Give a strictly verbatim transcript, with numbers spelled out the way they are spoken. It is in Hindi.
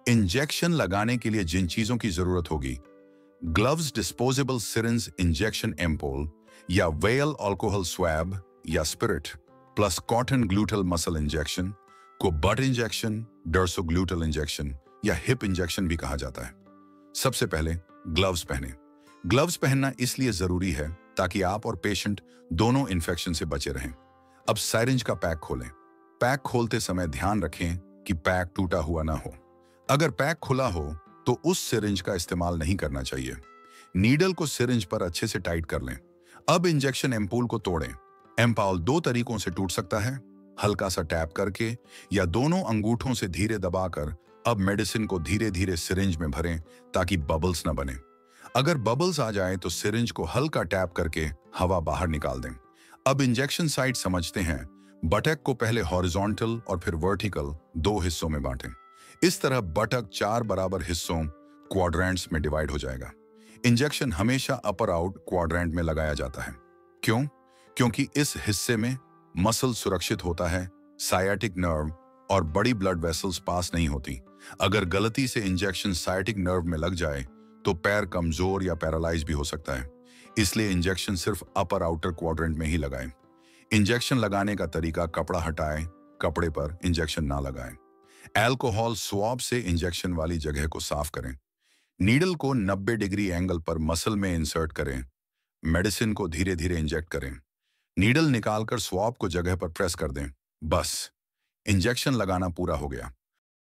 इंजेक्शन लगाने के लिए जिन चीजों की जरूरत होगी, gloves, disposable syringe, injection ampoule या वेल अल्कोहल स्वैब या spirit, plus cotton gluteal muscle injection को बट इंजेक्शन, डर्सोग्लूटल इंजेक्शन या हिप इंजेक्शन भी कहा जाता है। सबसे पहले ग्लव्स पहने। ग्लव्स पहनना इसलिए जरूरी है ताकि आप और पेशेंट दोनों इन्फेक्शन से बचे रहें। अब साइरिंज का पैक खोलें। पैक खोलते समय ध्यान रखें कि पैक टूटा हुआ ना हो। अगर पैक खुला हो तो उस सिरिंज का इस्तेमाल नहीं करना चाहिए। नीडल को सिरिंज पर अच्छे से टाइट कर लें। अब इंजेक्शन एम्पूल को तोड़ें। एम्पाउल दो तरीकों से टूट सकता है, हल्का सा टैप करके या दोनों अंगूठों से धीरे दबाकर। अब मेडिसिन को धीरे धीरे सिरिंज में भरें ताकि बबल्स न बने। अगर बबल्स आ जाए तो सिरिंज को हल्का टैप करके हवा बाहर निकाल दें। अब इंजेक्शन साइट समझते हैं। बटक को पहले हॉरिजॉन्टल और फिर वर्टिकल दो हिस्सों में बांटें। इस तरह बटक चार बराबर हिस्सों क्वाड्रेंट्स में डिवाइड हो जाएगा। इंजेक्शन हमेशा अपर आउट क्वाड्रेंट में लगाया जाता है। क्यों? क्योंकि इस हिस्से में मसल सुरक्षित होता है, सायाटिक नर्व और बड़ी ब्लड वेसल्स पास नहीं होती। अगर गलती से इंजेक्शन सायाटिक नर्व में लग जाए तो पैर कमजोर या पैरालाइज भी हो सकता है। इसलिए इंजेक्शन सिर्फ अपर आउटर क्वाड्रेंट में ही लगाएं। इंजेक्शन लगाने का तरीका, कपड़ा हटाएं, कपड़े पर इंजेक्शन ना लगाएं। अल्कोहल स्वॉब से इंजेक्शन वाली जगह को साफ करें। नीडल को नब्बे डिग्री एंगल पर मसल में इंसर्ट करें। मेडिसिन को धीरे धीरे इंजेक्ट करें। नीडल निकालकर स्वॉब को जगह पर प्रेस कर दें। बस, इंजेक्शन लगाना पूरा हो गया।